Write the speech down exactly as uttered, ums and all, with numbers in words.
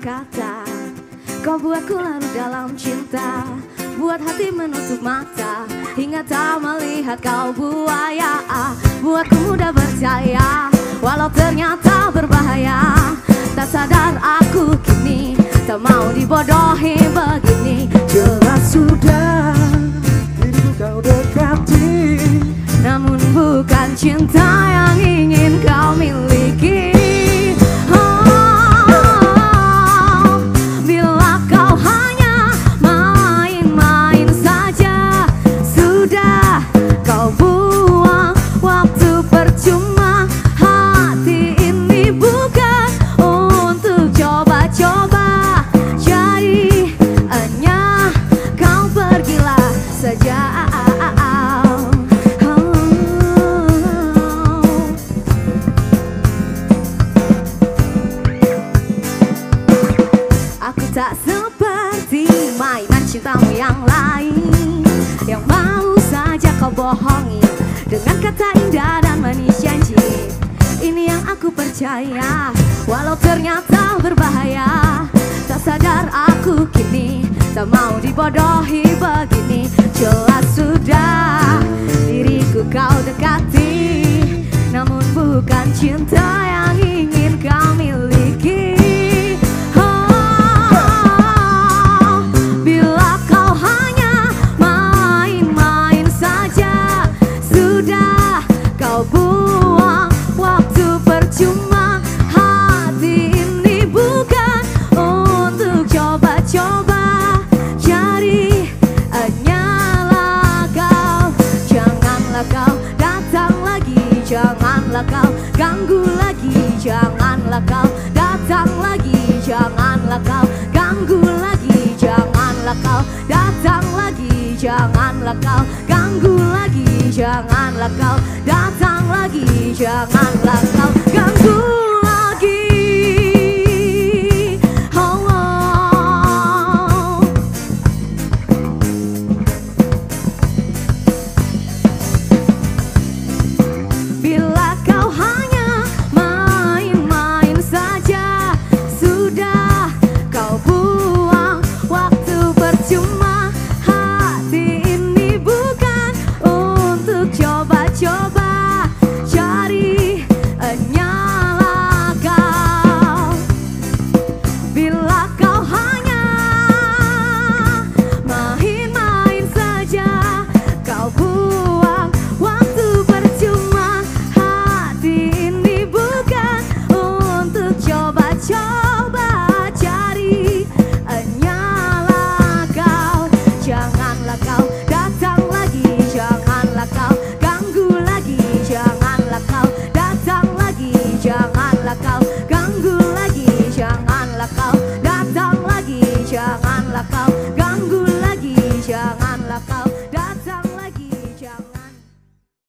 kata. Kau buatku larut dalam cinta, buat hati menutup mata hingga tak melihat kau buaya. Buatku mudah percaya walau ternyata berbahaya. Tak sadar aku kini tak mau dibodohi begini. Jelas sudah diriku kau dekati, namun bukan cinta yang ingin kau miliki. Tak seperti mainan cintamu yang lain, yang mau saja kau bohongi dengan kata indah dan manis janji. Ini yang aku percaya walau ternyata berbahaya. Tak sadar aku kini tak mau dibodohi begini. Jelas sudah diriku kau dekati, namun bukan cinta yang ingin kau miliki. Janganlah kau ganggu lagi, janganlah kau datang lagi, janganlah kau ganggu lagi, janganlah kau datang lagi, janganlah kau ganggu lagi, janganlah kau datang lagi, janganlah kau ganggu.